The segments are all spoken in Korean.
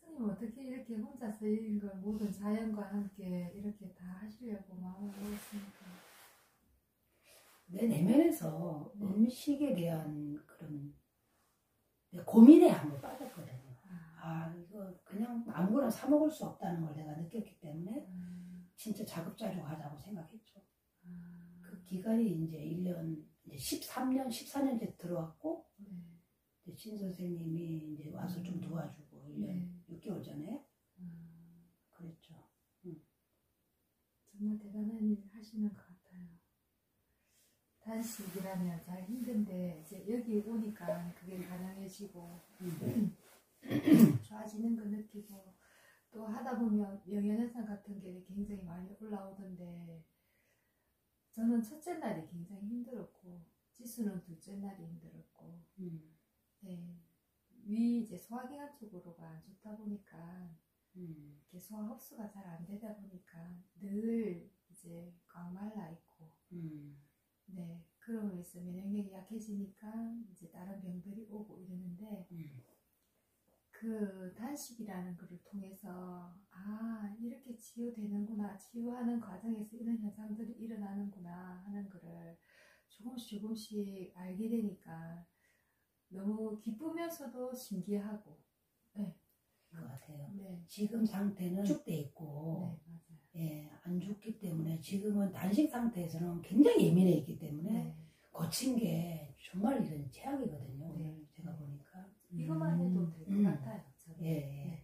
선생님 어떻게 이렇게 혼자서 이런 걸 모든 자연과 함께 이렇게 다 하시려고 마음을 먹었습니까? 내 내면에서 음식에 대한 그런 고민에 한번 빠졌거든요. 이거 그냥 아무거나 사 먹을 수 없다는 걸 내가 느꼈기 때문에 진짜 작업자료 하자고 생각했죠. 그 기간이 이제 1년, 이제 13년, 14년째 들어왔고, 이제 신 선생님이 이제 와서 좀 도와주고, 1년 6개월 전에. 그랬죠. 정말 대단한 일 하시는 것 같아요. 단식이라면 잘 힘든데, 이제 여기 오니까 그게 가능해지고, 좋아지는 거 느끼고, 또 하다 보면 명예현상 같은 게 굉장히 많이 올라오던데, 저는 첫째 날이 굉장히 힘들었고, 지수는 둘째 날이 힘들었고, 네. 위 이제 소화기관 쪽으로가 안 좋다 보니까, 이렇게 소화 흡수가 잘 안 되다 보니까 늘 이제 꽉 말라 있고, 네. 그러고 있으면 면역력이 약해지니까 이제 다른 병들이 오고 이러는데, 그 단식이라는 것을 통해서 이렇게 치유되는구나, 치유하는 과정에서 이런 현상들이 일어나는구나 하는 거를 조금씩 알게 되니까 너무 기쁘면서도 신기하고, 네. 것 같아요. 네. 지금 상태는 축돼 있고, 네, 맞아요. 예, 안 죽기 때문에 지금은 단식 상태에서는 굉장히 예민해 있기 때문에 네. 거친 게 정말 이런 제약이거든요. 오늘 제가 보니까. 이것만 해도 될 것 같아요. 저는. 예, 예.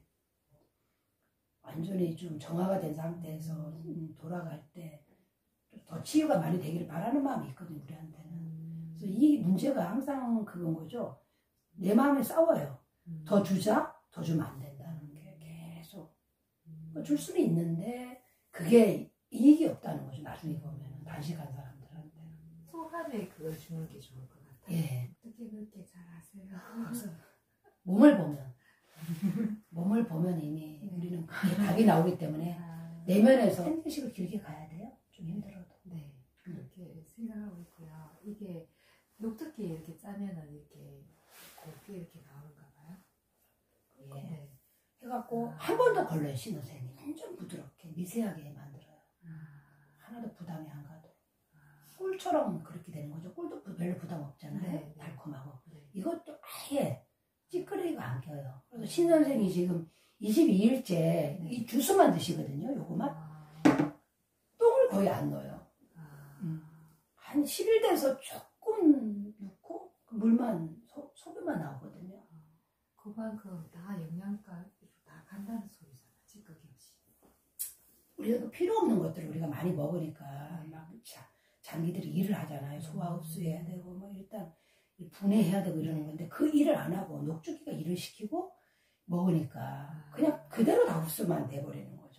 완전히 좀 정화가 된 상태에서 돌아갈 때 더 치유가 많이 되기를 바라는 마음이 있거든요, 우리한테는. 그래서 이 문제가 항상 그건 거죠. 내 마음에 싸워요. 더 주자, 더 주면 안 된다는 게 계속. 줄 수는 있는데 그게 이익이 없다는 거죠, 나중에 보면. 단식한 사람들한테. 소감에 그걸 주는 게 좋을 것 같아요. 예. 어떻게 그렇게 잘 아세요? 그래서 몸을 보면 이미 우리는 그게 답이 나오기 때문에 내면에서 현실식으로 길게 가야 돼요. 좀 힘들어도. 네, 그렇게 생각하고 있고요. 이게 녹두깨 이렇게 짜면은 이렇게 곱게 이렇게 나오는가 봐요. 예. 네. 해갖고 한 번 더 걸러요, 신 선생님. 완전 부드럽게 미세하게 만들어요. 하나도 부담이 안 가도. 꿀처럼 그렇게 되는 거죠. 꿀도 별로 부담 없잖아요. 네. 달콤하고. 네. 이것도 아예 찌끄레기가 안 껴요. 그래서 신 선생이 지금 22일째 이 주스만 드시거든요. 요거만. 똥을 거의 안 넣어요. 한 10일 돼서 조금 넣고 물만 소금만 나오거든요. 그만큼 다 영양가 다 간다는 소리잖아. 찌꺼기 없이. 우리가 그 필요 없는 것들을 우리가 많이 먹으니까 막 장기들이 일을 하잖아요. 소화 흡수해야 되고 뭐 일단 분해해야 되고 이러는 건데 그 일을 안 하고 녹주기가 일을 시키고 먹으니까 그냥 그대로 다 흡수만 돼버리는 거죠.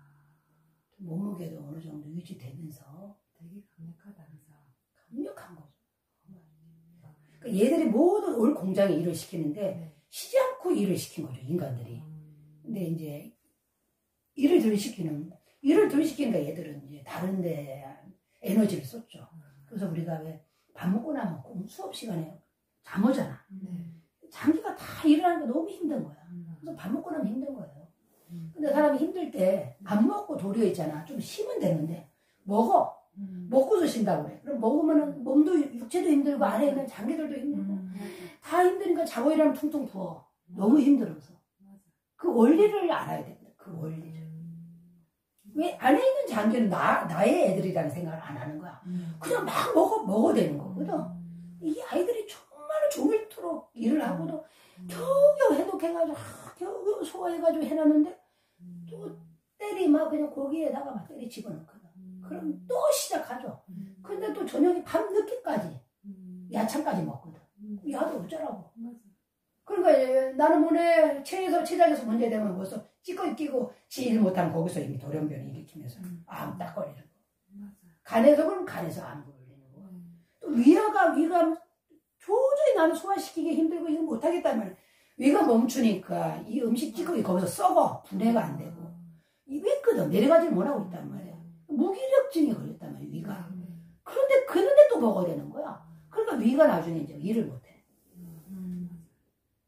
몸무게도 어느 정도 유지되면서 되게 강력하다면서. 강력한 거죠. 그러니까 얘들이 모두 올 공장에 일을 시키는데 쉬지 않고 일을 시킨 거죠, 인간들이. 근데 이제 일을 덜 시키니까 얘들은 이제 다른 데 에너지를 썼죠. 그래서 우리가 왜 밥 먹고 나면 수업 시간에 잠 오잖아. 장기가 다 일어나니까 너무 힘든 거야. 그래서 밥 먹고 나면 힘든 거예요. 근데 사람이 힘들 때 밥 먹고 도리어 있잖아. 좀 쉬면 되는데 먹어. 먹고서 쉰다고 그래. 그럼 먹으면은 몸도 육체도 힘들고 안에 있는 장기들도 힘들고 다 힘드니까 자고 일하면 퉁퉁 부어. 너무 힘들어서. 그 원리를 알아야 됩니다. 그 원리를. 왜 안에 있는 장기는 나의 애들이라는 생각을 안 하는 거야. 그냥 막 먹어대는 거거든. 이 아이들이 정말 종일토록 일을 하고도 겨우겨우 해독해가지고 겨우겨우 소화해가지고 해놨는데 또 때리면 그냥 고기에다가 막 때리 집어넣거든. 그럼 또 시작하죠. 근데 또 저녁에 밤 늦게까지 야채까지 먹거든. 야도 어쩌라고. 그러니까 나는 오늘 체작에서 문제 되면 벌써 찌꺼기 끼고 지일 못하면 거기서 이미 돌연변이 일으키면서 암 딱거리는 거. 간에서 그럼 간에서 암 걸리는 거. 또 위가 도저히 나는 소화시키기 힘들고 이거 못하겠단 말이야. 위가 멈추니까 이 음식 찌꺼기 거기서 썩어. 분해가 안 되고. 왜 있거든. 내려가지 못하고 있단 말이야. 무기력증이 걸렸단 말이야, 위가. 그런데 또 먹어야 되는 거야. 그러니까 위가 나중에 이제 일을 못해.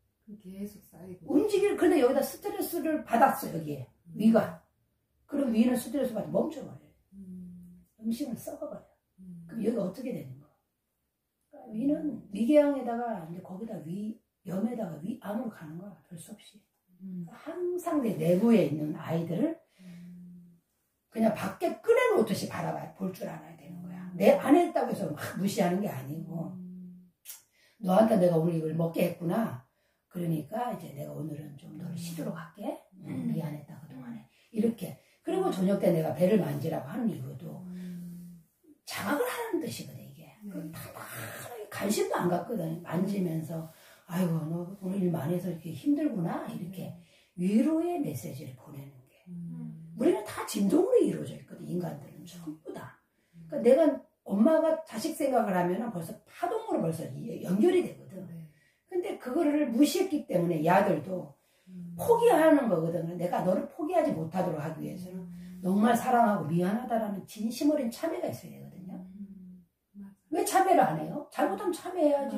계속 쌓이고. 근데 여기다 스트레스를 받았어, 여기에. 위가. 그럼 위는 스트레스 받아 멈춰버려요. 음식을 썩어버려. 그럼 여기가 어떻게 되는 거야? 그러니까 위는 위궤양에다가 이제 거기다 염에다가 위암으로 가는 거야. 별 수 없이. 항상 내 내부에 있는 아이들을 그냥 밖에 꺼내놓듯이 볼 줄 알아야 되는 거야. 내 안에 있다고 해서 막 무시하는 게 아니고, 너한테 내가 오늘 이걸 먹게 했구나. 그러니까 이제 내가 오늘은 좀 너를 시도록 할게. 미안했다, 그동안에. 이렇게. 그리고 저녁 때 내가 배를 만지라고 하는 이유도 자각을 하는 뜻이거든, 이게. 다 관심도 안 갖거든. 만지면서, 아이고, 너 오늘 일 많이 해서 이렇게 힘들구나. 이렇게 위로의 메시지를 보내는 게. 우리는 다 진동으로 이루어져 있거든, 인간들은. 전부 다. 그러니까 내가 엄마가 자식 생각을 하면 벌써 파동으로 벌써 연결이 되거든. 근데 그거를 무시했기 때문에 이 아들도 포기하는 거거든. 내가 너를 포기하지 못하도록 하기 위해서는 정말 사랑하고 미안하다라는 진심 어린 참회가 있어야 되거든요. 왜 참회를 안 해요? 잘못하면 참회해야지.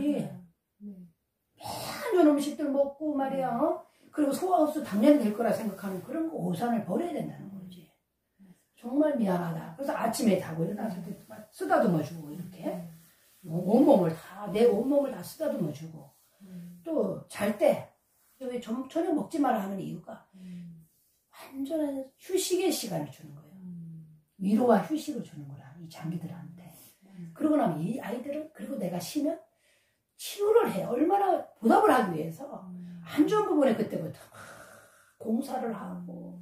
매한 좋은 음식들 먹고 말이야. 그리고 소화흡수 당연히 될 거라 생각하는 그런 거 오산을 버려야 된다는 거지. 정말 미안하다. 그래서 아침에 자고 일어나서 쓰다듬어주고 이렇게 온몸을 다, 내 온몸을 다 쓰다듬어주고 또 잘 때 왜 저녁 먹지 마라 하는 이유가 완전한 휴식의 시간을 주는 거예요. 위로와 휴식을 주는 거라, 이 장기들한테. 그러고 나면 이 아이들은, 그리고 내가 쉬면 치유를 해. 얼마나 보답을 하기 위해서 안 좋은 부분에 그때부터 공사를 하고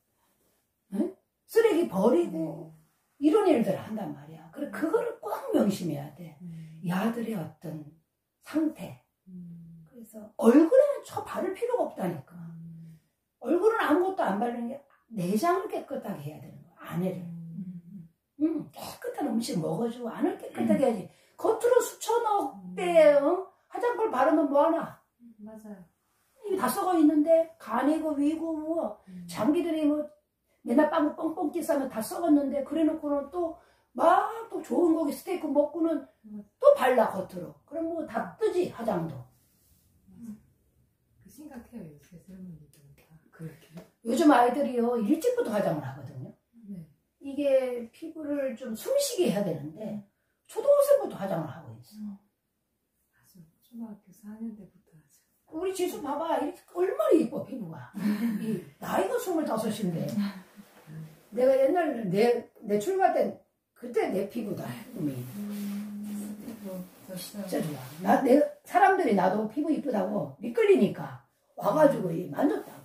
쓰레기 버리고 이런 일들을 한단 말이야. 그래, 그거를 꼭 명심해야 돼. 이 아들의 어떤 상태. 그래서 얼굴에는 바를 필요가 없다니까. 얼굴은 아무것도 안 바르는 게 내장을 깨끗하게 해야 되는 거야. 안에를. 깨끗한 음식 먹어주고 안을 깨끗하게 해야지. 겉으로 수천억 대 화장품 바르면 뭐하나. 맞아요. 이게 다 썩어 있는데 간이고 위고 뭐 장기들이 뭐 맨날 빵 뻥뻥 싸면 다 썩었는데 그래놓고는 또 막 또 좋은 고기 스테이크 먹고는 또 발라 겉으로. 그럼 뭐 다 뜨지 화장도. 그 심각해요, 요새 젊은이들은 다 그렇게. 요즘 아이들이요 일찍부터 화장을 하거든요. 네. 이게 피부를 좀 숨쉬게 해야 되는데 초등학생부터 화장을 하고 있어. 아주 초등학교 4학년 때부터 하죠. 우리 지수 봐봐. 이렇게 얼마나 이뻐 피부가. 이 나이가 25인데 내가 옛날 내 출가 때 그때 내 피부다. 진짜 좋아. 사람들이 나도 피부 이쁘다고 미끌리니까 와가지고 만졌다고.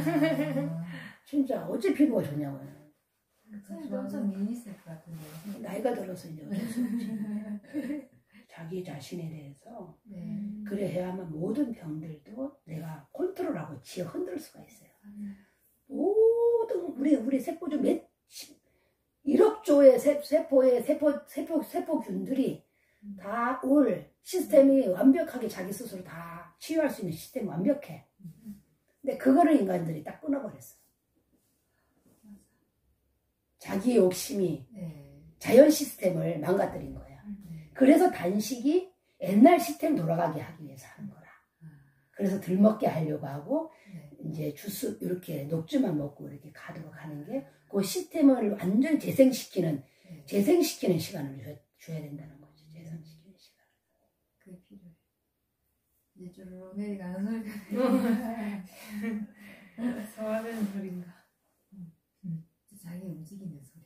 진짜 어째 피부가 좋냐고. 선생님도 엄청 미인이실 것 같은데. 나이가 들어서 이제 어쩔 수 없지. 자기 자신에 대해서 그래야만 모든 병들도 내가 컨트롤하고 지어 흔들 수가 있어요. 모든 우리 세포 중 1억 조의 세포균들이 다 올 시스템이 완벽하게 자기 스스로 다 치유할 수 있는 시스템이 완벽해. 근데 그거를 인간들이 딱 끊어버렸어. 자기 욕심이 자연 시스템을 망가뜨린 거야. 그래서 단식이 옛날 시스템 돌아가게 하기 위해서 하는 거라. 그래서 덜 먹게 하려고 하고 이제 주스 이렇게 녹주만 먹고 이렇게 가도록 하는 게 그 시스템을 완전 재생시키는 시간을 줘야 된다는 거지. 재생시키는 시간. 그게 필요해. 이제 쭈르르 내려가는 소리가 소화되는 소리인가. 자기 움직이는 소리.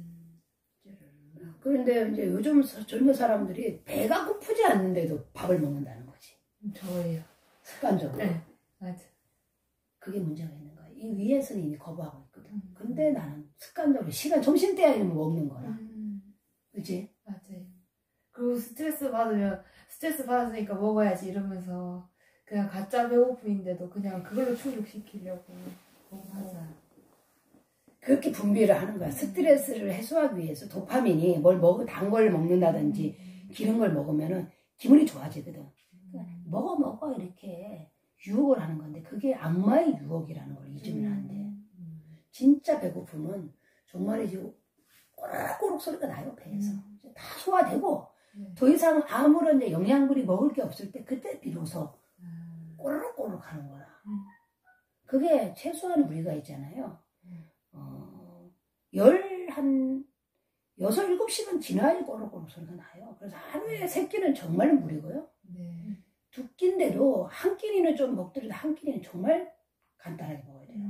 그런데 이제 요즘 젊은 사람들이 배가 고프지 않는데도 밥을 먹는다는 거지. 저예요. 습관적으로. 네, 맞아. 그게 문제가 있는 거야. 이 위에서는 이미 거부하고 있거든. 근데 나는 습관적으로 점심때야 이러면 먹는 거야. 그치? 맞아요. 그리고 스트레스 받았으니까 먹어야지 이러면서 그냥 가짜 배고픔인데도 그냥 그걸로 충족시키려고. 맞아. 그렇게 분비를 하는 거야. 스트레스를 해소하기 위해서 도파민이 단 걸 먹는다든지 기른 걸 먹으면은 기분이 좋아지거든. 먹어 이렇게 유혹을 하는 건데 그게 악마의 유혹이라는 걸 잊으면 안 돼. 진짜 배고픔은 정말이지 꼬락꼬락 소리가 나요, 배에서. 다 소화되고 더 이상 아무런 영양분이 먹을 게 없을 때 그때 비로소 꼬르륵 꼬르륵 하는 거라. 그게 최소한 우리가 있잖아요. 한 6, 7시간 지나야 꼬르륵 소리가 나요. 그래서 하루에 3끼는 정말 무리고요. 네. 2끼인데도 한 끼니는 좀 먹더라도 한 끼니는 정말 간단하게 먹어야 돼요.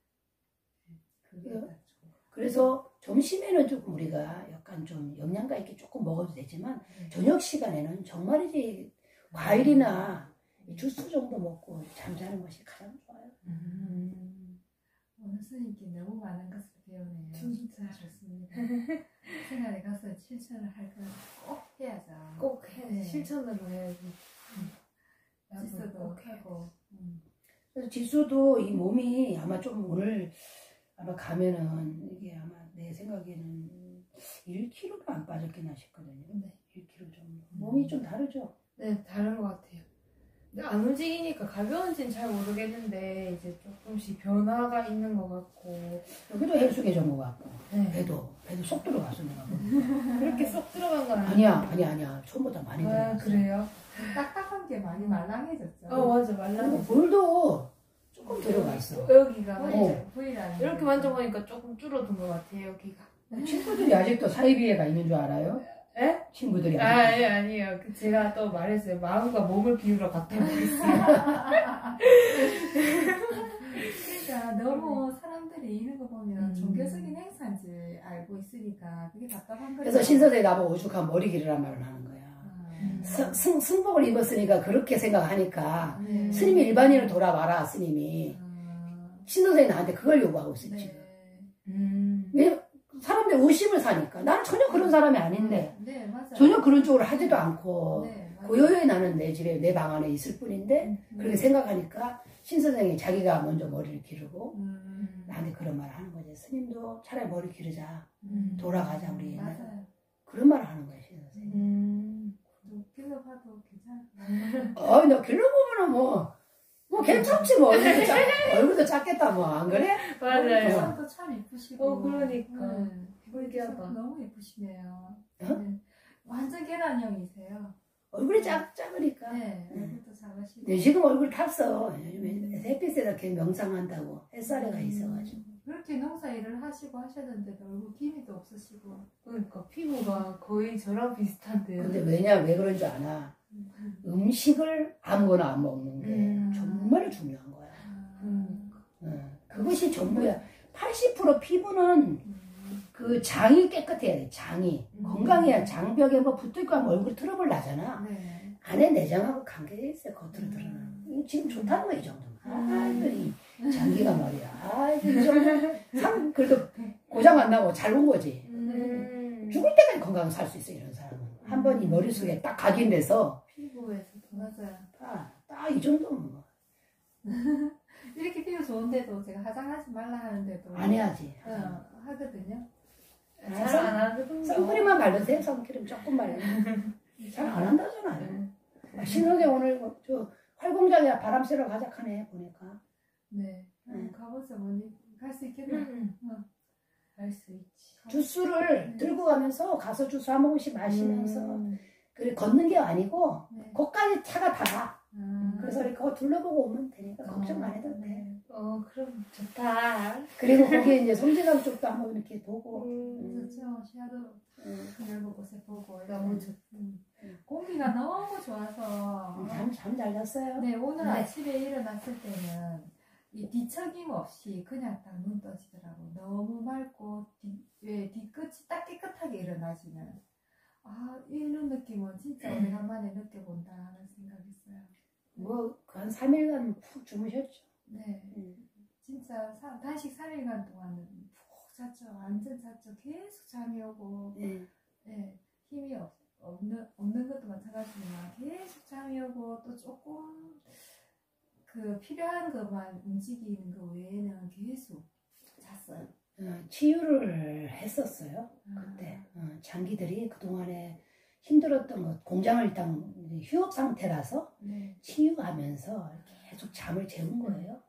그게 그래서 점심에는 조금 우리가 약간 좀 영양가 있게 조금 먹어도 되지만 저녁 시간에는 정말이지 과일이나 주스 정도 먹고 잠자는 것이 가장 좋아요. 오늘 스님께 너무 많은 것을 배우네요. 진짜 좋습니다. 생활에 가서 실천을 할 건 꼭 해야죠. 꼭 해. 네. 실천으로 해야지. 지수도 꼭 해. 하고. 그래서 지수도 이 몸이 아마 좀 오늘 아마 가면은 이게 아마 내 생각에는 1kg도 안 빠졌겠나 싶거든요. 네. 1kg 좀 몸이 좀 다르죠. 네, 다른 것 같아요. 근데 안 움직이니까 가벼운지는 잘 모르겠는데 이제 조금씩 변화가 있는 것 같고. 여기도 헬스계정 것 같고 네. 배도 쏙 들어갔어 내가. 그렇게 쏙 들어간 건 아니에요. 아니야. 처음보다 많이 들어갔어. 아, 그래요? 딱딱한 게 많이 말랑해졌죠. 맞아, 그리고 말라서. 볼도 조금 들어가 있어. 여기가 V라는 이렇게 만져보니까 조금 줄어든 것 같아요, 여기가. 친구들이 아직도 사이비애가 있는 줄 알아요? 에? 친구들이 아, 예, 아니에요. 제가 또 말했어요. 마음과 몸을 비우러 갔다 오겠어요. 그러니까 너무 사람들이 이런 거 보면 종교적인 행사인지 알고 있으니까 그게 답답한 거죠. 그래서 신선생이 나보고 오죽한 머리 기르란 말을 하는 거야. 승복을 입었으니까 그렇게 생각하니까 네. 스님이 일반인을 돌아봐라 스님이. 신선생이 나한테 그걸 요구하고 있어 네. 지금. 왜 사람들 의심을 사니까. 나는 전혀 그런 사람이 아닌데 네, 맞아요. 전혀 그런 쪽으로 하지도 않고 네, 맞아요. 고요히 나는 내 집에 내 방 안에 있을 뿐인데 그렇게 생각하니까 신선생이 자기가 먼저 머리를 기르고 나한테 그런 말을 하는 거지. 스님도 차라리 머리 기르자. 돌아가자 우리 옛날. 맞아요. 그런 말을 하는 거야 신선생이. 길러 봐도 괜찮아. 너 길러보면은 뭐 괜찮지 뭐. 얼굴도 작겠다 뭐 안 그래? 맞아요. 사람도 참 이쁘시고. 그러니까. 신기하다. 너무 이쁘시네요. 어? 네. 완전 계란형이세요. 얼굴이 작으니까. 네, 얼굴도 작으시고. 근데 지금 얼굴 탔어. 요즘에 햇빛에다 이렇게 명상한다고 햇살에가 있어가지고. 그렇게 농사 일을 하시고 하셨는데도 얼굴 기미도 없으시고. 그러니까 피부가 거의 저랑 비슷한데요. 근데 왜 그런 줄 아나? 음식을 아무거나 안 먹는 게 정말 중요한 거야. 그것이 전부야. 80% 피부는 그 장이 깨끗해야 돼. 장이 건강해야 장벽에 뭐 붙어있고 하면 얼굴 트러블 나잖아. 네. 안에 내장하고 관계가 있어요. 겉으로 드러나는. 이거 지금 좋다는 거야 이 정도면. 이 장기가 말이야. 이 정도. 그래도 고장 안 나고 잘 온 거지. 죽을 때까지 건강하게 살 수 있어 이런 사람은. 한 번 이 머릿속에 딱 각인돼서 피부에서도 맞아요. 딱 이 정도면 뭐. 이렇게 피부 좋은데도 제가 화장하지 말라 하는데도 안 해야지. 하거든요. 잘 안 하거든요. 선크림만 바르세요. 선크림 조금 바르면. 잘 안 한다잖아요. 신선생 오늘 저 활공장에 바람 쐬러 가자 하네 보니까. 네. 가보자 뭐니 갈 수 있겠나? 갈 수 있지. 주스를 들고 가면서 가서 주스 한 모금씩 마시면서 그래 걷는 게 아니고 네. 거기까지 차가 다 가. 그래서 이렇게 그거 둘러보고 오면 되니까 걱정 안 해도 돼. 그럼 좋다. 그리고 거기에 이제 성지강 쪽도 한번 이렇게 보고. 좋죠. 시야도 넓은 곳에 보고 너무 좋. 공기가 너무 좋아서. 잠 잘 잤어요? 네, 오늘 아침에 일어났을 때는 이 뒤척임 없이 그냥 딱 눈 떠지더라고. 너무 맑고 뒤끝이 딱 깨끗하게 일어나지는. 이런 느낌은 진짜 오래간만에 느껴본다 하는 생각했어요. 뭐 한 3일간 푹 주무셨죠? 네. 진짜 단식 3일간 동안은 푹 잤죠. 완전 잤죠. 계속 잠이 오고. 네. 힘이 없는 것도 마찬가지지만 계속 잠이 오고 또 조금 그 필요한 것만 움직이는 거 외에는 계속 잤어요. 치유를 했었어요. 그때 장기들이 그동안에 힘들었던 것 공장을 일단 휴업 상태라서 치유하면서 계속 잠을 재운 거예요.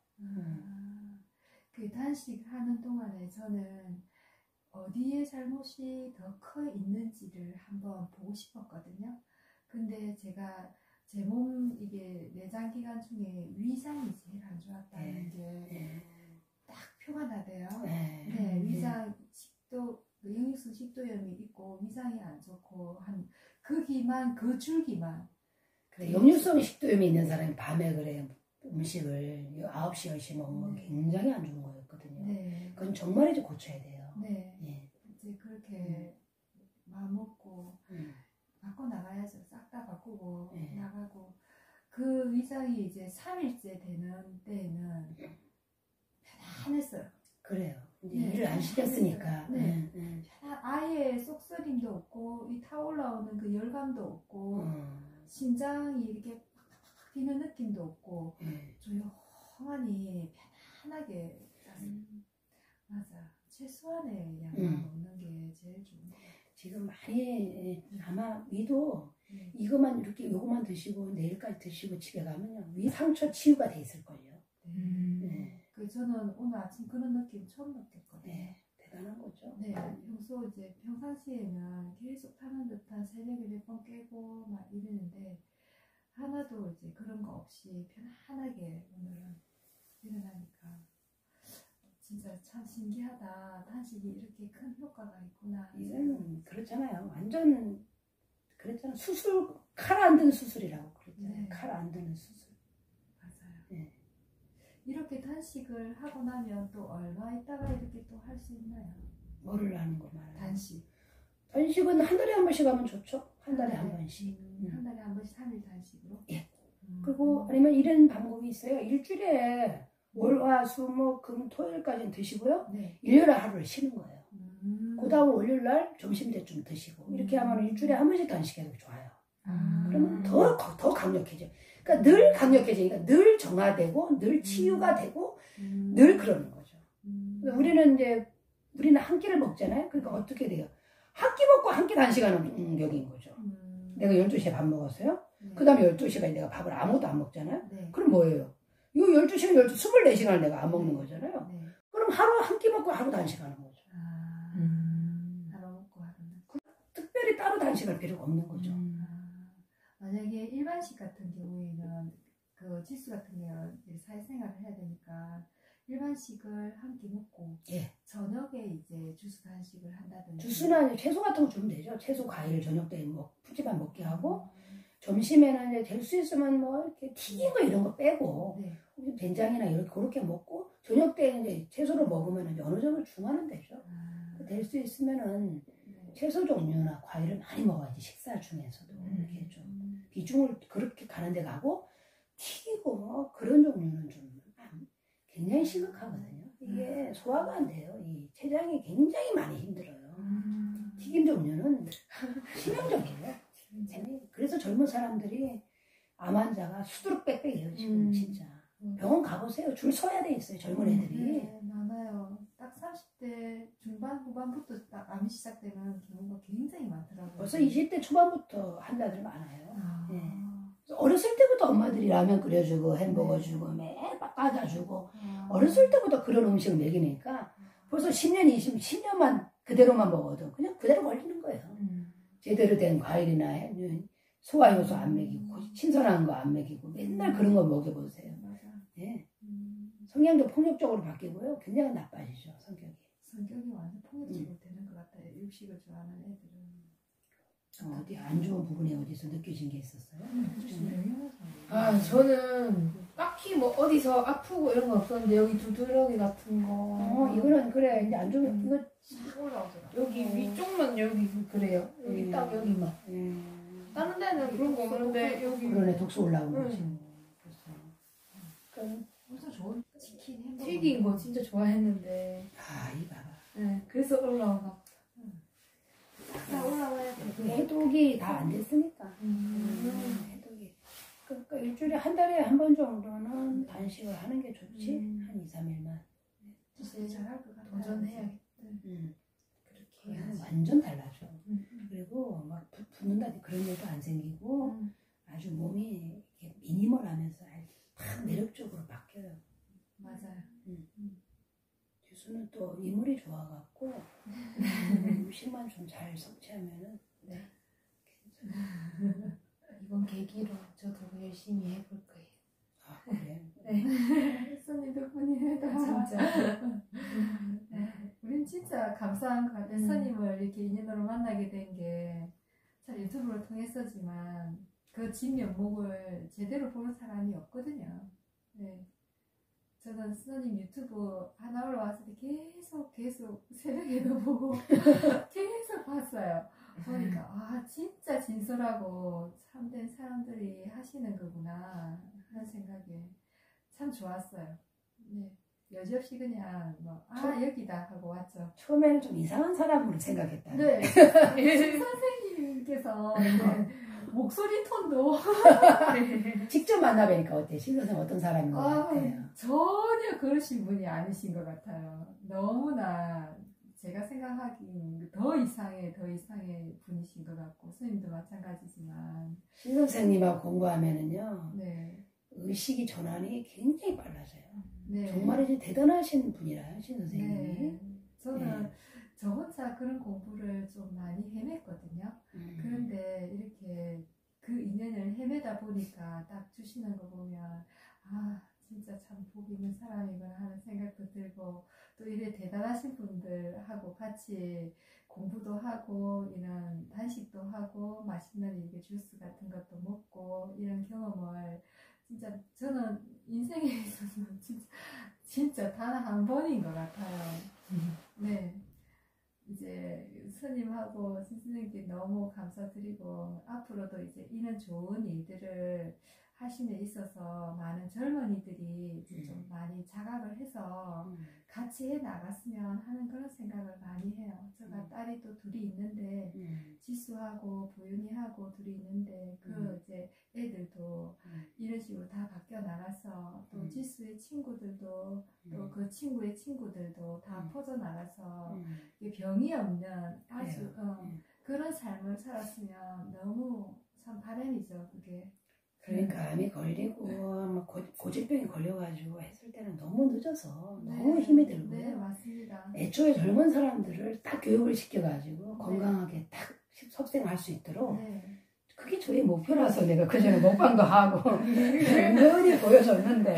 그 단식하는 동안에 저는 어디에 잘못이 더 커 있는지를 한번 보고 싶었거든요. 근데 제가 제 몸 이게 내장 기관 중에 위장이 제일 안 좋았다는 네. 게 딱 표가 나대요. 네. 네, 위장 식도 영육성 식도염이 있고 위장이 안 좋고 한 그 기만 그 줄기만 그래, 역류성 식도염이 있는 사람이 밤에 그래 음식을 9시, 10시 먹으면 굉장히 안 좋은 거였거든요. 네, 그건 정말 이제 고쳐야 돼요. 네, 예. 이제 그렇게 마음 먹고 음. 바꿔 나가야죠. 싹 다 바꾸고 네. 나가고 그 위장이 이제 3일째 되는 때에는 편안했어요. 그래요. 이제 네. 일을 안 시켰으니까. 네. 네. 아예 쏙서림도 없고 이 타올라오는 그 열감도 없고 심장이 이렇게 팍팍 뛰는 느낌도 없고 조용하니 편안하게 맞아. 최소한의 양만 먹는 게 제일 좋은 것 같아요. 지금 많이 아마 위도 이것만 이렇게 요것만 드시고 내일까지 드시고 집에 가면요 위 상처 치유가 돼 있을걸요. 네. 그 저는 오늘 아침 그런 느낌 처음 느꼈거든요. 네, 대단한 거죠. 네, 평소 이제 평상시에는 계속 타는 듯한 새벽에 몇 번 깨고 막 이러는데 하나도 이제 그런 거 없이 편안하게 오늘은 일어나니까 진짜 참 신기하다. 단식이 이렇게 큰 효과가 있구나. 이건 그렇잖아요. 완전 그랬잖아. 수술 칼 안 드는 수술이라고 그랬잖아요. 네. 칼 안 드는 수술. 맞아요. 네. 이렇게 단식을 하고 나면 또 얼마 있다가 이렇게 또 할 수 있나요? 뭐를 하는 거 말아요? 단식. 단식은 한 달에 한 번씩 하면 좋죠. 한 달에 한 번씩. 한 달에 한 번씩 3일 단식으로? 예. 그리고 아니면 이런 방법이 있어요. 일주일에 월, 화, 수, 목, 금, 토요일까지는 드시고요. 네. 일요일에 하루를 쉬는 거예요. 그 다음 월요일날 점심 때쯤 드시고 이렇게 하면 일주일에 한 번씩 단식해도 좋아요. 그러면 더 강력해져. 그러니까 늘 강력해지니까 늘 정화되고 늘 치유가 되고 늘 그러는 거죠. 우리는 한 끼를 먹잖아요. 그러니까 어떻게 돼요? 한 끼 먹고 한 끼 단식하는 격인 거죠. 내가 12시에 밥 먹었어요. 네. 그 다음에 12시까지 내가 밥을 아무것도 안 먹잖아요. 네. 그럼 뭐예요? 이 12시간, 24시간을 내가 안 먹는 거잖아요. 네. 그럼 하루 한 끼 먹고 하루 단식하는 거죠. 하루 먹고 하루 특별히 따로 단식할 필요가 없는 거죠. 만약에 일반식 같은 경우에는 그 지수 같은 경우는 사회생활을 해야 되니까 일반식을 한 끼 먹고 예. 저녁에 이제 주스 단식을 한다든지 주스나 채소 같은 거 주면 되죠. 채소, 과일 저녁 때 푸짐한 먹게 하고 점심에는 이제 될 수 있으면 뭐 이렇게 튀긴 거 이런 거 빼고 네. 된장이나 이렇게 그렇게 먹고 저녁 때 이제 채소를 먹으면 이제 어느 정도 중화는 되죠. 될 수 있으면은 네. 채소 종류나 과일을 많이 먹어야지 식사 중에서도 이렇게 좀 비중을 그렇게 가는 데 가고 튀기고 뭐 그런 종류는 좀 굉장히 심각하거든요. 이게 소화가 안 돼요. 이 췌장이 굉장히 많이 힘들어요. 튀김 종류는 치명적이에요. 그래서 젊은 사람들이 암 환자가 수두룩빽빽해요 지금 진짜. 병원 가보세요. 줄 서야 돼 있어요 젊은 애들이. 네, 많아요. 딱 30대 중반 후반부터 딱 암이 시작되는 경우가 굉장히 많더라고요. 벌써 20대 초반부터 환자들 많아요. 아. 네. 어렸을 때부터 엄마들이 라면 끓여주고 햄버거 주고 매일 깎아주고 어렸을 때부터 그런 음식을 먹이니까 벌써 10년, 10년만 그대로만 먹어도 그냥 그대로 걸리는 거예요. 제대로 된 과일이나 소화효소 안 먹이고 신선한 거 안 먹이고 맨날 그런 거 먹여보세요. 맞아. 네. 성향도 폭력적으로 바뀌고요. 굉장히 나빠지죠 성격이. 성격이 완전 폭력적으로 되는 것 같아요. 육식을 좋아하는 애들은. 어디 안 좋은 부분이 어디서 느껴진 게 있었어요? 저는 딱히 뭐 어디서 아프고 이런 건 없었는데 여기 두드러기 같은 거 이거는 그래 이제 안 좋은 이거 싹 올라오더라. 여기 위쪽만 여기 그래요. 여기 딱 여기만. 다른 데는 그런 거 없는데 여기 그러네 독소 올라온 거지. 엄청 좋은 치킨 햄버거. 튀긴 거 진짜 좋아했는데 이 봐봐. 네, 그래서 올라오나. 싹 올라와야 돼. 해독이 다 안 됐으니까. 해독이. 그러니까 일주일에 한 달에 한 번 정도는 단식을 하는 게 좋지. 한 2, 3일만. 진짜 잘할 것 같아요. 도전해야겠다. 그렇게 해야지. 완전 달라져. 그리고 막 붓는다 그런 일도 안 생기고 아주 몸이 이렇게 미니멀하면서 팍 매력적으로 바뀌어요. 맞아요. 지수는 또 인물이 좋아갖고 음식만 좀 잘 섭취하면은 이번 계기로 저 저도 열심히 해볼 거예요. 아, 그래. 네. 스님 덕분이다. 진짜. 우린 진짜 감사한 것 같아요. 스님을 이렇게 인연으로 만나게 된 게 참 유튜브를 통해서지만 그 진면목을 제대로 보는 사람이 없거든요. 네. 저는 스님 유튜브 하나 올라왔을 때 계속 새벽에도 보고 계속 봤어요. 보니까 아 진짜 진솔하고 참된 사람들이 하시는 거구나 하는 생각에 참 좋았어요. 네. 여지없이 그냥 여기다 하고 왔죠. 처음에는 좀 이상한 사람으로 생각했다. 네. 신 선생님께서 목소리 톤도 직접 만나뵈니까 어때? 신 선생 어떤 사람인 것 같아요? 전혀 그러신 분이 아니신 것 같아요. 너무나 제가 생각하기엔 더 이상의 분이신 것 같고 스님도 마찬가지지만 신 선생님하고 공부하면은요. 네. 의식이 전환이 굉장히 빨라져요. 네. 정말 이제 대단하신 분이라요, 신 선생님이. 네. 저는 네. 저 혼자 그런 공부를 좀 많이 헤맸거든요. 그런데 이렇게 그 인연을 헤매다 보니까 딱 주시는 거 보면 아 진짜 참 복 있는 사람이구나 하는 생각도 들고 또 이래 대단하신 분들하고 같이 공부도 하고 이런 단식도 하고 맛있는 이렇게 주스 같은 것도 먹고 이런 경험을 진짜 저는 인생에 있어서 진짜 단 한 번인 것 같아요. 네. 이제 스님하고 신스님께 너무 감사드리고 앞으로도 이제 이런 좋은 일들을 하심에 있어서 많은 젊은이들이 이제 좀 많이 자각을 해서 같이 해 나갔으면 하는 그런 생각을 많이 해요. 제가 딸이 또 둘이 있는데 지수하고 보윤이하고 둘이 있는데 그 이제 애들도 이런 식으로 다 바뀌어 나가서 또 지수의 친구들도 또 그 친구의 친구들도 다 퍼져 나가서 병이 없는 아주 그런 삶을 살았으면 너무 참 바람이죠 그게. 그러니까 암이 걸리고 뭐 고질병이 걸려가지고 했을 때는 너무 늦어서 네. 너무 힘이 들고요. 네 맞습니다. 애초에 젊은 사람들을 딱 교육을 시켜가지고 네. 건강하게 딱 sob생할 수 있도록 네. 그게 저희 목표라서 내가 그전에 먹방도 하고 은근히 보여줬는데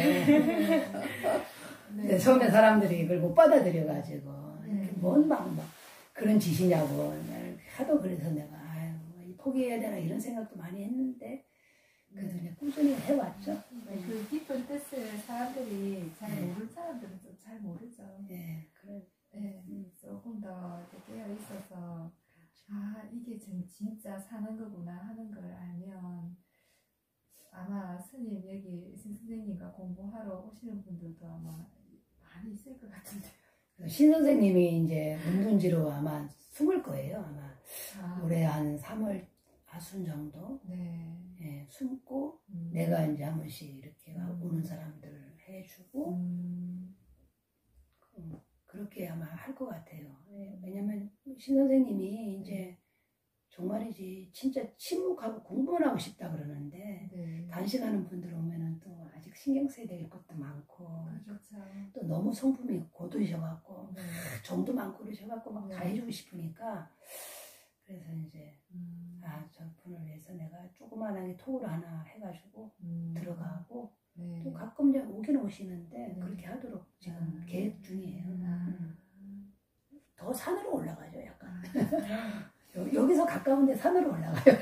네. 처음에 사람들이 이걸 못 받아들여가지고 네. 뭔 막 그런 짓이냐고 하도 그래서 내가 아유 포기해야 되나 이런 생각도 많이 했는데 그래도 그냥 꾸준히 해왔죠. 그 깊은 뜻을 사람들이 잘 네. 모르는 사람들은 좀 잘 모르죠. 네, 그래. 네, 조금 더 깨어 있어서 아 이게 진짜 사는 거구나 하는 걸 알면 아마 스님 여기 선생님과 공부하러 오시는 분들도 아마 많이 있을 것 같은데요. 신 선생님이 이제 은둔지로 아마 숨을 거예요. 아마 올해 한 3월 하순 정도 예, 숨고 내가 이제 한 번씩 이렇게 오는 사람들 해주고 그렇게 아마 할 것 같아요. 예, 왜냐면 신 선생님이 이제 정말이지 진짜 침묵하고 공부만 하고 싶다 그러는데 단식하는 분들 오면은 또 아직 신경 써야 될 것도 많고 그렇죠. 또 너무 성품이 고두셔갖고 정도 많고 그러셔갖고 막 다 해주고 싶으니까 그래서 이제 저분을 위해서 내가 조그만하게 톡을 하나 해가지고 들어가고 또 가끔 이제 오긴 오시는데 그렇게 하도록 지금 계획 중이에요. 더 산으로 올라가죠 약간. 여기서 가까운데 산으로 올라가요.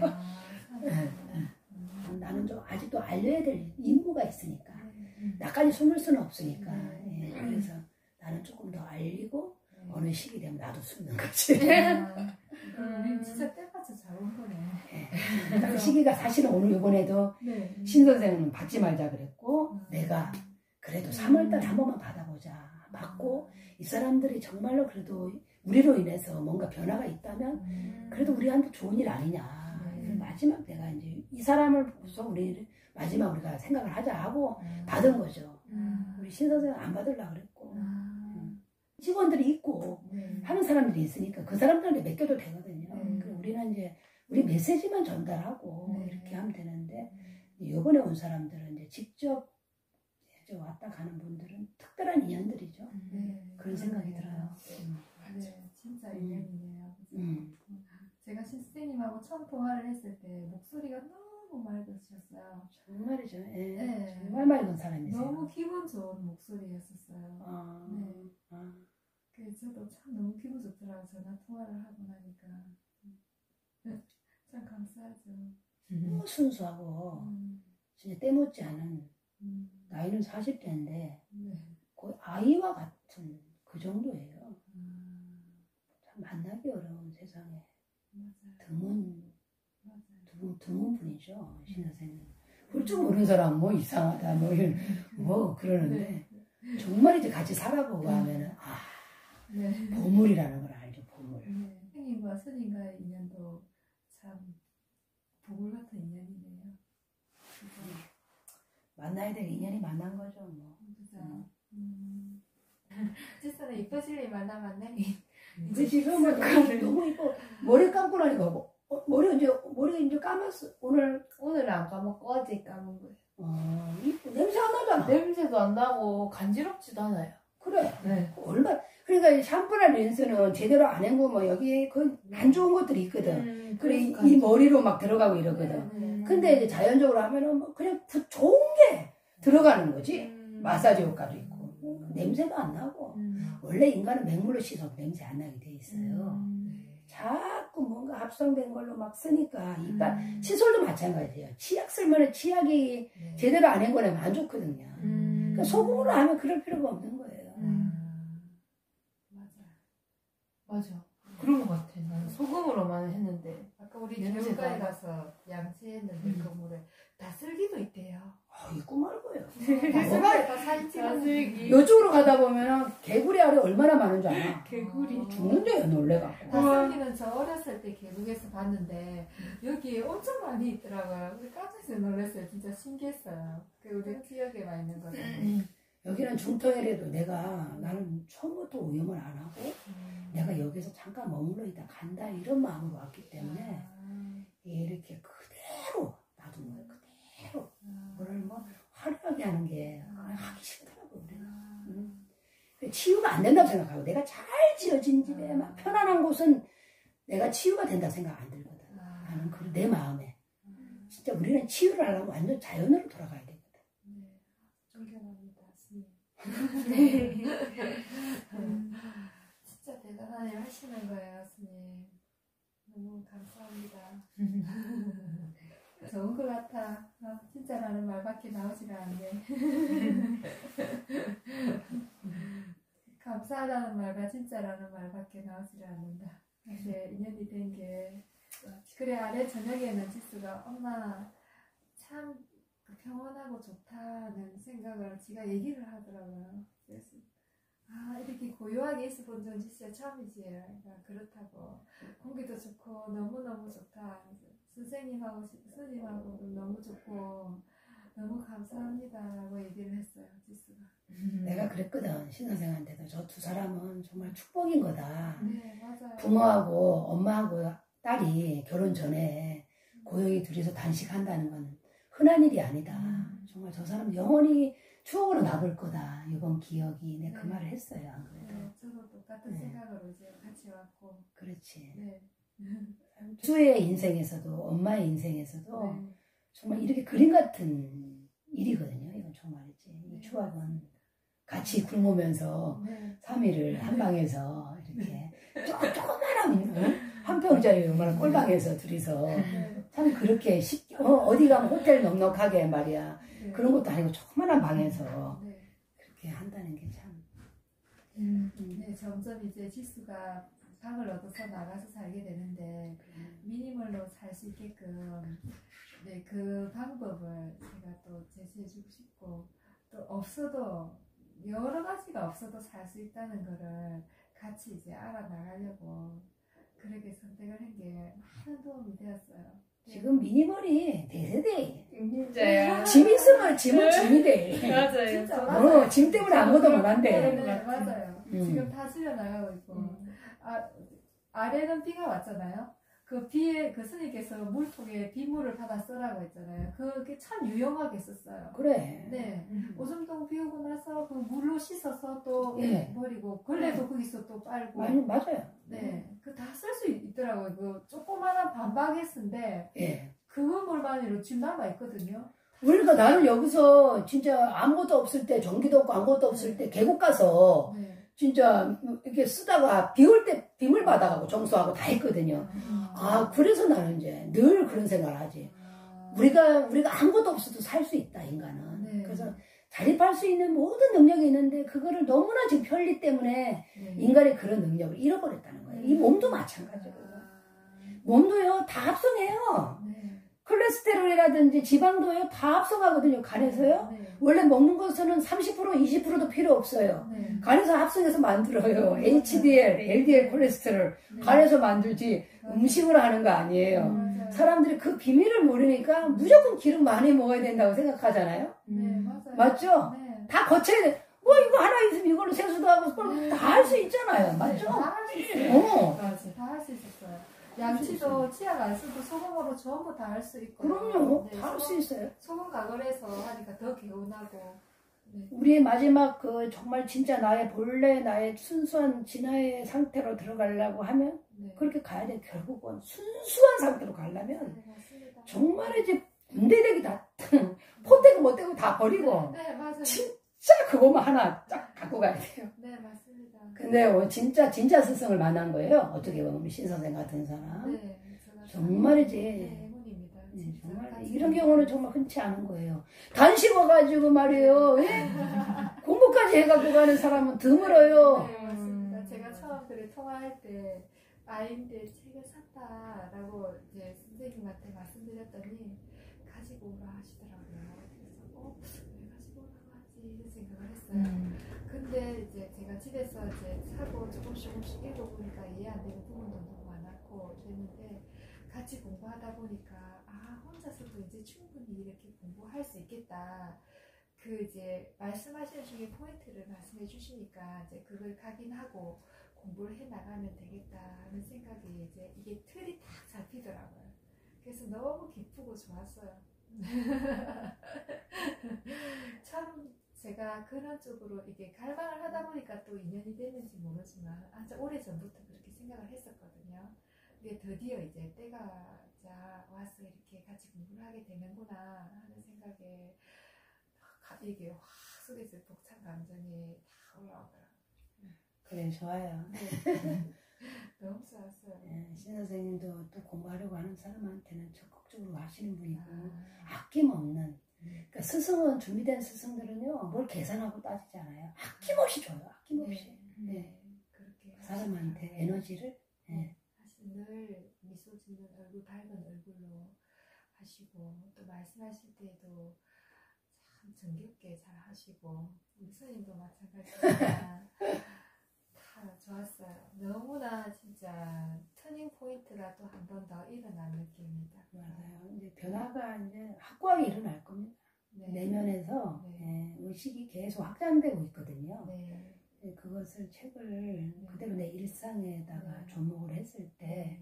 나는 좀 아직도 알려야 될 임무가 있으니까 나까지 숨을 수는 없으니까 예, 그래서 나는 조금 더 알리고 어느 시기 되면 나도 숨는 거지. 우리 진짜 때맞춰 잘 온 거네. 예, 딱 시기가 사실은 오늘 이번에도 신 선생은 받지 말자 그랬고 내가 그래도 3월달에 한 번만 받아보자 받고 이 사람들이 정말로 그래도 우리로 인해서 뭔가 변화가 있다면 그래도 우리한테 좋은 일 아니냐. 그래서 마지막 내가 이제 이 사람을 보고서 우리 마지막 우리가 생각을 하자 하고 받은 거죠. 우리 신 선생은 안 받으려고 그랬고 직원들이 있고 하는 사람들이 있으니까 그 사람들한테 맡겨도 되거든요. 우리는 이제 우리 메시지만 전달하고 이렇게 하면 되는데 이번에 온 사람들은 이제 직접 왔다 가는 분들은 특별한 인연들이죠. 그런 생각이 들어요. 네, 진짜 인연이네요. 제가 신스님하고 처음 통화를 했을 때 목소리가 너무 맑으셨어요. 좋은 목소리였었어요. 아, 네. 아. 그래서 저도 참 너무 기분 좋더라고요. 전화 통화를 하고 나니까. 참 감사하죠. 너무 순수하고 진짜 때묻지 않은 나이는 40대인데 네. 거의 아이와 같은 그 정도예요. 참 만나기 어려운 세상에 맞아요. 드문 분이죠. 신 선생님. 훌쩍 모르는 사람 뭐 이상하다 뭐 그러는데 정말 이제 같이 살아보고 하면은 네. 보물이라는 걸 알죠. 보물. 네. 선생님과 스님과의 인연도 참 보물 같은 인연이네요. 그죠? 만나야 될 인연이 만난 거죠. 뭐. 그죠? 지수는 이뻐질 일 만나봤네. 근데 지금은 너무 이뻐. 머리 감고 나니까 머리 이제 감았어. 오늘은 안 감았고 어제 감은 거예요. 이뻐. 냄새 안 나잖아. 냄새도 안 나고 간지럽지도 않아요. 그래. 네. 얼마 그러니까 이 샴푸나 린스는 제대로 안 헹구면 여기 그 안 좋은 것들이 있거든. 그래 이 머리로 막 들어가고 이러거든. 근데 이제 자연적으로 하면은 뭐 그냥 좋은 게 들어가는 거지. 마사지 효과도 있고 냄새도 안 나고 원래 인간은 맹물로 씻어도 냄새 안 나게 돼 있어요. 자꾸 뭔가 합성된 걸로 막 쓰니까 이빨 칫솔도 마찬가지예요. 치약 쓰면은 치약이 제대로 안 헹궈내면 안 좋거든요. 그러니까 소금으로 하면 그럴 필요가 없는 거예요. 맞아. 그런 것 같아. 나는 소금으로만 했는데. 아까 우리 냄새가 교육과에 나. 가서 양치했는데 그 물에 다슬기도 있대요. 있고 말고요. 다슬기에다 사진 찍었는데 다슬기. 이쪽으로 가다 보면 개구리 알이 얼마나 많은 줄 알아? 개구리. 죽는데요, 놀래갖고. 다슬기는 저 어렸을 때 계곡에서 봤는데 여기 엄청 많이 있더라고요. 우리 깜짝 놀랐어요. 진짜 신기했어요. 그 우리 기억에만 있는 거죠. 여기는 중터에라도 나는 처음부터 오염을 안 하고 내가 여기서 잠깐 머물러 있다 간다 이런 마음으로 왔기 때문에 이렇게 그대로 놔둔 거예요. 그대로. 그걸 뭐 화려하게 하는 게 하기 싫더라고요. 치유가 안 된다고 생각하고 내가 잘 지어진 집에 막 편안한 곳은 내가 치유가 된다 생각 안 들거든. 나는 내 마음에 진짜 우리는 치유를 하려면 완전 자연으로 돌아가야 되거든. 존경합니다, 스님. 진짜 대단한 일 하시는 거예요, 스님. 너무 감사합니다. 좋은 것 같아. 진짜라는 말밖에 나오지가 않네. 감사하다는 말과 진짜라는 말밖에 나오지가 않는다. 이제 인연이 된 게 그래 아래 저녁에는 지수가 엄마 참 평온하고 좋다는 생각을 지가 얘기를 하더라고요. 그래서 이렇게 고요하게 있어 본 적은 진짜 처음이지. 그렇다고 공기도 좋고 너무너무 좋다. 선생님하고 스님하고도 너무 좋고 너무 감사합니다라고 얘기를 했어요. 지수가. 내가 그랬거든. 신선생한테도 저 두 사람은 정말 축복인 거다. 네, 맞아요. 부모하고 엄마하고 딸이 결혼 전에 고용이 둘이서 단식한다는 건 흔한 일이 아니다. 정말 저 사람 영원히 추억으로 남을 거다. 이번 기억이. 내가 그 말을 했어요. 안 그래도. 네, 저도 똑같은 생각으로 이제 같이 왔고. 그렇지. 네. 수의 인생에서도 엄마의 인생에서도 네. 정말 이렇게 그림 같은 일이거든요. 이건 정말이지. 이 추억은 같이 굶으면서 네. 3일을 한 방에서 이렇게 조그만한 한 평짜리 요만한 꼴방에서 둘이서 참 그렇게 어디 가면 호텔 넉넉하게 말이야. 네. 그런 것도 아니고 조그만한 방에서 네. 그렇게 한다는 게 참. 네, 점점 이제 지수가 방을 얻어서 나가서 살게 되는데 미니멀로 살 수 있게끔 네, 그 방법을 제가 또 제시해주고 싶고 또 없어도 여러 가지가 없어도 살 수 있다는 거를 같이 이제 알아나가려고 그렇게 선택을 한 게 많은 도움이 되었어요. 지금 미니멀이 대세대. 진짜요? 짐 있으면 짐은 짐이 돼. 맞아요. 진짜 맞아요. 짐 때문에 아무것도 못 한대. 네, 맞아요. 지금 다 줄여나가고 있고 아래는 비가 왔잖아요. 그 비에 그 스님께서 물통에 빗물을 받아 쓰라고 했잖아요. 그게 참 유용하게 썼어요. 그래. 네. 오줌통 비우고 나서 그 물로 씻어서 또 예. 버리고 걸레도 거기서 또 빨고. 맞아요. 네. 그 다 쓸 수 있더라고요. 그 조그마한 반박했는데 예. 그거 물만으로 지금 남아 있거든요. 우리가 나는 여기서 진짜 아무것도 없을 때, 전기도 없고 아무것도 없을 때 계곡 가서 네. 진짜 이렇게 쓰다가 비 올 때 빔을 받아가고 정수하고 다 했거든요. 아, 그래서 나는 이제 늘 그런 생각을 하지. 우리가 아무것도 없어도 살 수 있다, 인간은. 네. 그래서 자립할 수 있는 모든 능력이 있는데 그거를 너무나 지금 편리 때문에 네. 인간의 그런 능력을 잃어버렸다는 거예요. 이 몸도 마찬가지고. 몸도요, 다 합성해요. 네. 콜레스테롤이라든지 지방도요, 다 합성하거든요, 간에서요. 네. 원래 먹는 것은 30%, 20%도 필요 없어요. 네. 간에서 합성해서 만들어요. HDL, LDL 콜레스테롤. 네. 간에서 만들지 음식으로 하는 거 아니에요. 맞아요. 사람들이 그 비밀을 모르니까 무조건 기름 많이 먹어야 된다고 생각하잖아요. 네, 맞아요. 맞죠? 네. 다 거쳐야 돼. 뭐 이거 하나 있으면 이걸로 세수도 하고 다 할 수 있잖아요. 맞죠? 다 할 수 있어요. 맞아. 다 할 수 있었어요. 양치도 치약 안 쓰고 소금으로 전부 다 할 수 있고. 그럼요. 네, 다 할 수 있어요. 소금 가글에서 하니까 더 개운하고. 네. 우리의 마지막 정말 진짜 본래 나의 순수한 진화의 상태로 들어가려고 하면 네. 그렇게 가야 돼. 결국은 순수한 상태로 가려면 네, 맞습니다. 정말 이제 군대되기 다 포대고 못되고 다 버리고 네, 맞아요. 진짜 그거만 하나 쫙 갖고 가야 돼요. 네, 맞습니다. 근데 진짜 스승을 만난 거예요. 어떻게 보면 우리 신 선생 같은 사람. 네, 제가 정말이지. 네, 행운입니다. 정말 이런 경우는 정말 흔치 않은 거예요. 단식 와가지고 말이에요. 예? 공부까지 해갖고 가는 사람은 드물어요. 네, 맞습니다. 제가 처음 통화할 때 아이인데 책을 샀다라고 이제 선생님한테 말씀드렸더니 가지고 오라 하시더라고요. 그래서 왜 가지고 오라고 하지 이런 생각을 했어요. 근데 이제 제가 집에서 이제 사고 조금씩 읽어보니까 이해 안 되는 부분도 너무 많았고 그랬는데 같이 공부하다 보니까 혼자서도 이제 충분히 이렇게 공부할 수 있겠다. 그 이제 말씀하시는 중에 포인트를 말씀해 주시니까 이제 그걸 각인하고 공부를 해 나가면 되겠다 하는 생각이 이제 이게 틀이 딱 잡히더라고요. 그래서 너무 기쁘고 좋았어요. 참 제가 그런 쪽으로 이게 갈망을 하다 보니까 또 인연이 됐는지 모르지만 아주 오래 전부터 그렇게 생각을 했었거든요. 근데 드디어 이제 때가 와서 이렇게 같이 공부를 하게 되는구나 하는 생각에 이게 확 속에서 벅찬 감정이 다 올라오더라고요. 그래, 좋아요. 네. 너무 좋았어요. 신 선생님도 또 공부하려고 하는 사람한테는 적극적으로 하시는 분이고 아낌없는. 그러니까 스승은 준비된 스승들은요 뭘 계산하고 따지지 않아요. 아낌없이 줘요. 아낌없이. 네. 그렇게 사람한테 에너지를. 네. 사실 늘 미소 짓는 얼굴, 밝은 얼굴로 하시고 또 말씀하실 때도 참 정겹게 잘 하시고 우리 스님도 마찬가지입니다. 다 좋았어요. 너무나 진짜 터닝 포인트가 또 한 번 더 일어난 느낌입니다. 맞아요. 이제 변화가 이제 확고하게 일어날 겁니다. 네. 내면에서 네. 의식이 계속 확장되고 있거든요. 네. 그것을 책을 그대로 내 일상에다가 조목을 했을 때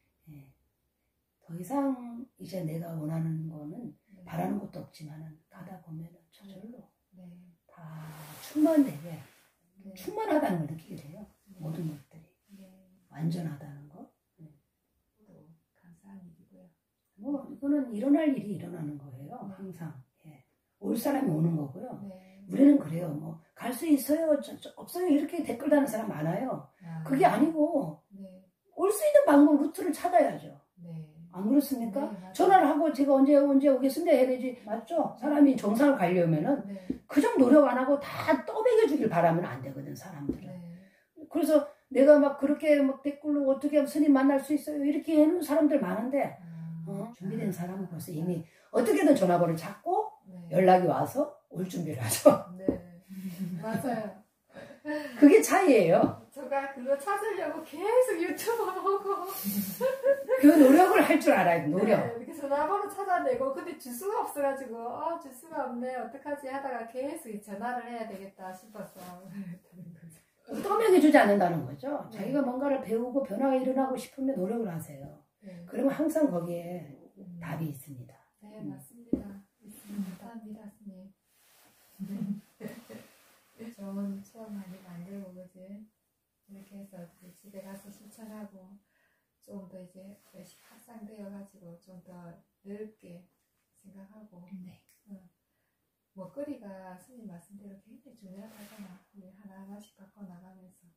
더 이상 이제 내가 원하는 거는 바라는 것도 없지만은 가다 보면 저절로 다 충만되게 충만하다는 걸 느끼게 돼요. 모든 것들이 완전하다는 거. 감사한 일이고요. 뭐 이거는 일어날 일이 일어나는 거예요. 항상 올 사람이 오는 거고요. 우리는 그래요. 뭐 갈 수 있어요, 없어요 이렇게 댓글 다는 사람 많아요. 그게 아니고 올 수 있는 방법 루트를 찾아야죠. 안 그렇습니까? 전화를 하고 제가 언제 오겠습니다 해야 되지. 맞죠? 사람이 정상을 가려면은 그정 노력 안 하고 다 떠먹여 주길 바라면 안 되거든, 사람들은. 그래서 내가 막 그렇게 막 댓글로 어떻게 하면 스님 만날 수 있어요 이렇게 해놓은 사람들 많은데 준비된 사람은 벌써 이미 어떻게든 전화번호를 찾고 연락이 와서 올 준비를 하죠. 맞아요. 그게 차이예요. 제가 그거 찾으려고 계속 유튜브 보고 그 노력을 할 줄 알아요. 노력. 이렇게 전화번호 찾아내고 근데 주수가 없어가지고 주수가 없네 어떡하지 하다가 계속 전화를 해야 되겠다 싶어서 떠먹여주지 않는다는 거죠. 자기가 뭔가를 배우고 변화가 일어나고 싶으면 노력을 하세요. 그러면 항상 거기에 답이 있습니다. 네, 맞습니다. 감사합니다, 스님. 좋은 추억 많이 만들고, 그지? 이렇게 해서 이제 집에 가서 실천하고, 좀 더 이제 확산되어가지고, 좀 더 넓게 생각하고, 먹거리가 스님 말씀대로 굉장히 중요하다잖아. 우리 하나하나씩 갖고 나가면서.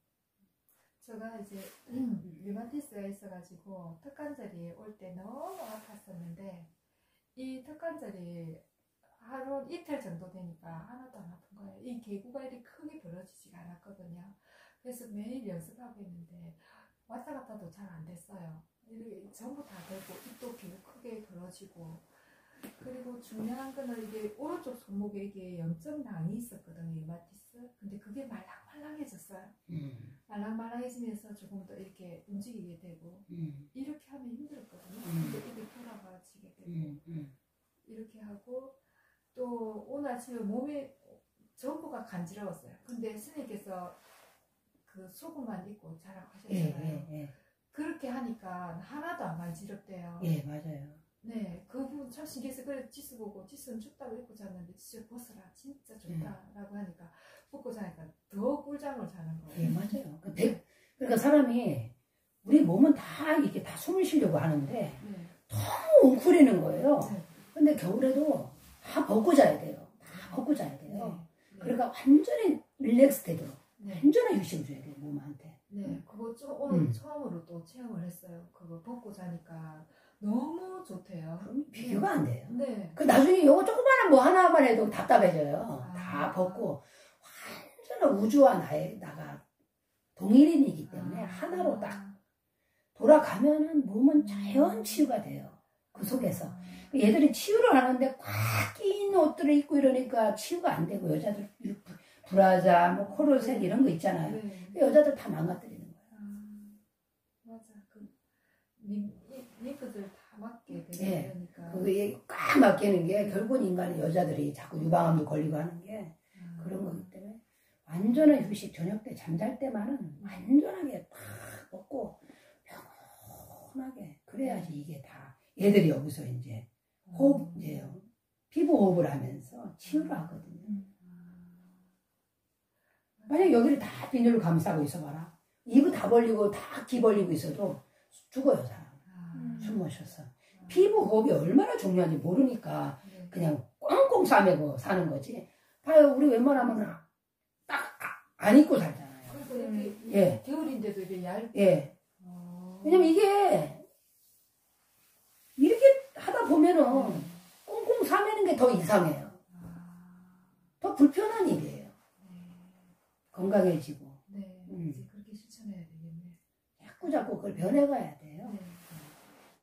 제가 이제 류마티스가 있어가지고 턱관절이 올 때 너무 아팠었는데 이 턱관절이 하루 이틀 정도 되니까 하나도 안 아픈 거예요. 이 개구가 이렇게 크게 벌어지지가 않았거든요. 그래서 매일 연습하고 있는데 왔다 갔다도 잘 안 됐어요. 이렇게 전부 다 되고 입도 크게 벌어지고, 그리고 중요한 거는 이게 오른쪽 손목에 이게 염증낭이 있었거든요, 류마티스. 근데 그게 말랑말랑해졌어요. 말랑말랑해지면서 조금 더 이렇게 움직이게 되고 이렇게 하면 힘들었거든요. 근데 이게 돌아가지게 되고 이렇게 하고, 또 오늘 아침에 몸이 전부가 간지러웠어요. 근데 스님께서 그 속옷만 입고 자라고 하셨잖아요. 그렇게 하니까 하나도 안 간지럽대요. 예, 맞아요. 네, 그 부분 참 신기해서, 그래 지수 보고 지수는 춥다고 입고 잤는데 진짜 벗어라 진짜 좋다라고 하니까 벗고 자니까 더 꿀잠을 자는 거예요. 예, 맞아요. 그러니까 사람이 우리 몸은 다 이렇게 다 숨을 쉬려고 하는데 네. 너무 웅크리는 거예요. 네. 근데 겨울에도 다 벗고 자야 돼요. 다 벗고 자야 돼요. 네. 그러니까 완전히 릴렉스 되도록 네. 완전한 휴식을 줘야 돼요, 몸한테. 네, 그거 오늘 처음으로 또 체험을 했어요. 그거 벗고 자니까 너무 좋대요. 비교가 안 돼요. 네. 그 나중에 요거 조그마한 뭐 하나만 해도 답답해져요. 아. 다 벗고 완전한 우주와 나가 동일인이기 때문에 하나로 딱 돌아가면은 몸은 자연 치유가 돼요. 그 속에서. 얘들이 치유를 하는데 꽉 낀 옷들을 입고 이러니까 치유가 안 되고, 여자들 브라자, 뭐 코르셋 이런 거 있잖아요. 네. 여자들 다 망가뜨리는 거예요. 맞아. 그 링크들 다 맞게 예. 되니까. 그게 꽉 막히는 게 결국은 인간의 여자들이 자꾸 유방암도 걸리고 하는 게 그런 거기 때문에 완전한 휴식, 저녁 때 잠잘 때만은 완전하게 탁 먹고 평온하게 그래야지 이게 다 얘들이 여기서 이제 호흡, 이제 피부 호흡을 하면서 치유를 하거든요. 만약 여기를 다 비닐로 감싸고 있어봐라. 입을 다 벌리고 다 귀 벌리고 있어도 죽어요, 사람. 숨 못 쉬어서. 피부 호흡이 얼마나 중요한지 모르니까 그냥 꽁꽁 싸매고 사는 거지. 봐요, 우리 웬만하면 딱 안 입고 살잖아요. 그러니까 이렇게 예. 겨울인데도 이게 얇게. 예. 왜냐면 이게 이렇게 하다 보면은 꽁꽁 싸매는 게 더 이상해요. 더 불편한 일이에요. 건강해지고. 네. 이제 그렇게 실천해야 되겠네. 자꾸 그걸 변해가야 돼요. 네.